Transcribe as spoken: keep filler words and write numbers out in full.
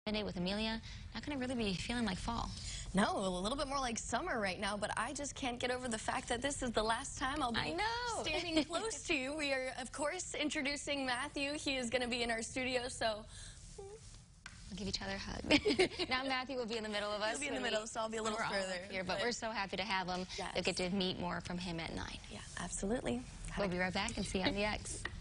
Day with Amelia, not going to really be feeling like fall. No, a little bit more like summer right now, but I just can't get over the fact that this is the last time I'll be I know. standing close to you. We are, of course, introducing Matthew. He is going to be in our studio, so... We'll give each other a hug. Now Matthew will be in the middle of us. He'll be in the middle, so I'll be a little further. Here, but, but we're so happy to have him. Yes. You'll get to meet more from him at nine. Yeah, absolutely. We'll be right back and see you on the X.